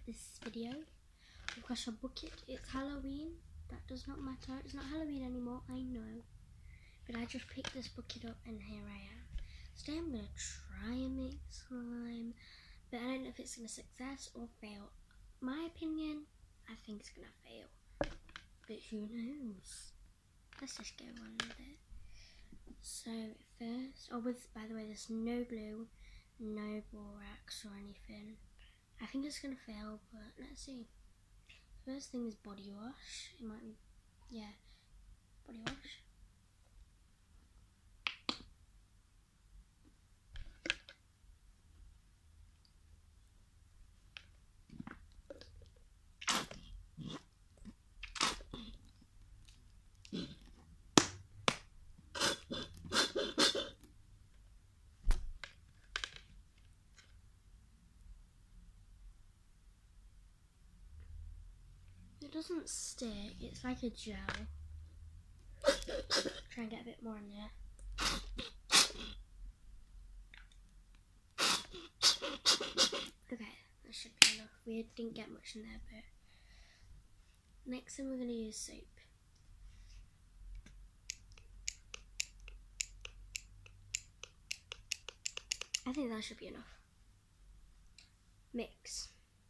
this video. I've got a bucket. It's Halloween. That does not matter. It's not Halloween anymore, I know. But I just picked this bucket up and here I am. Today I'm going to try and make slime. But I don't know if it's going to success or fail. My opinion, I think it's going to fail. But who knows? Let's just go on with it. So first, by the way, there's no glue, no borax or anything. I think it's going to fail, but let's see. First thing is body wash. It might be, yeah, body wash. It doesn't stick, it's like a gel. Try and get a bit more in there. Okay, that should be enough. We didn't get much in there, but next thing we're going to use soap. I think that should be enough. Mix.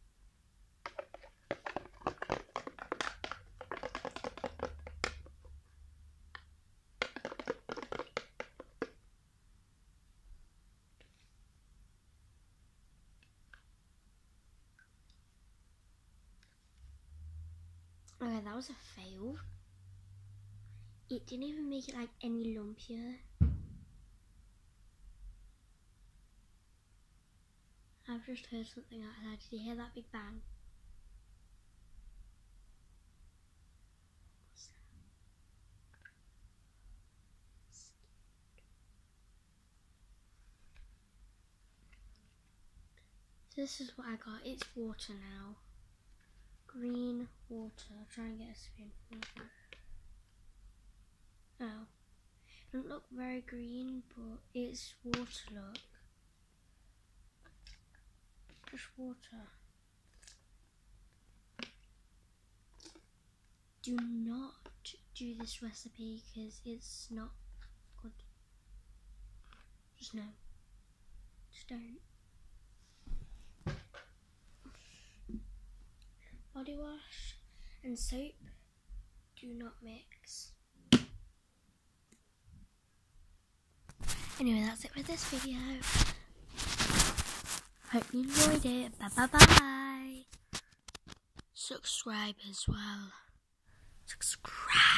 Okay, that was a fail. It didn't even make it like any lumpier. I've just heard something outside. Did you hear that big bang? This is what I got. It's water now. Green water. I'll try and get a spoonful. Oh. It doesn't look very green, but it's water, look. Just water. Do not do this recipe because it's not good. Just no. Just don't. Body wash and soap do not mix. Anyway, that's it for this video. Hope you enjoyed it. Bye bye bye. Subscribe as well. Subscribe.